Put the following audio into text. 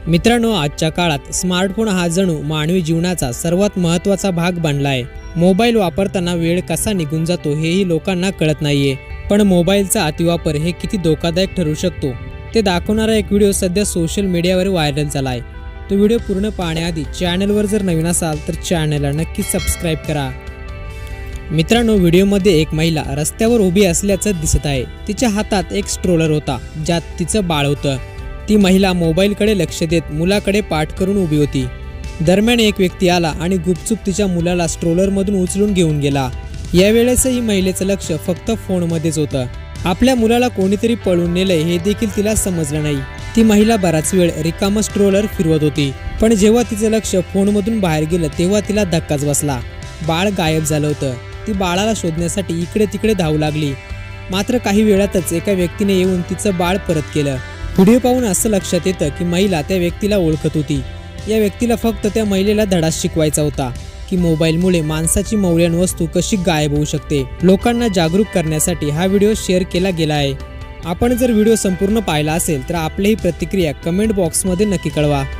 मित्रांनो, आजच्या काळात स्मार्टफोन हा जणू मानवी जीवनाचा सर्वात महत्त्वाचा भाग बनला आहे। मोबाईल वापरताना वेळ कसा निघून जातो हेही लोकांना कळत नाहीये। पण मोबाईलचा अतिवापर हे किती धोकादायक ठरू शकतो ते दाखवणारा एक व्हिडिओ सध्या सोशल मीडियावर व्हायरल झाला आहे। तो व्हिडिओ पूर्ण पाहण्याआधी चॅनलवर जर नवीन असाल तर चॅनलला नक्की सबस्क्राइब करा। मित्रांनो, व्हिडिओमध्ये एक महिला रस्त्यावर उभी असल्याचं दिसत आहे। तिच्या हातात एक स्ट्रोलर होता ज्यात तिचं बाळ होतं। ती महिला मोबाईलकडे लक्ष देत मुलाकडे पाठ करून उभी होती। दरम्यान एक व्यक्ती आला आणि गुपचूप तिच्या मुलाला स्ट्रोलरमधून उचलून घेऊन गेला। यावेळेसही महिलेचं लक्ष फक्त फोनमध्येच होतं। आपल्या मुलाला कोणीतरी पळून नेलंय हे देखील तिला समजलं नाही। ती महिला बराच वेळ रिकामं स्ट्रोलर फिरवत होती, पण जेव्हा तिचं लक्ष फोनमधून बाहेर गेलं तेव्हा तिला धक्काच बसला। बाळ गायब झालं होतं। ती बाळाला शोधण्यासाठी इकडे तिकडे धावू लागली, मात्र काही वेळातच एका व्यक्तीने येऊन तिचं बाळ परत केलं। व्हिडिओ पाहून असं लक्षात येतं की महिला त्या व्यक्तीला ओळखत होती। या व्यक्तीला फक्त त्या महिलेला धडा शिकवायचा होता की मोबाईलमुळे माणसाची मौल्यवान वस्तू कशी गायब होऊ शकते। लोकांना जागरूक करण्यासाठी हा व्हिडिओ शेअर केला गेला आहे। आपण जर व्हिडिओ संपूर्ण पाहिला असेल तर आपलीही प्रतिक्रिया कमेंट बॉक्समध्ये नक्की कळवा।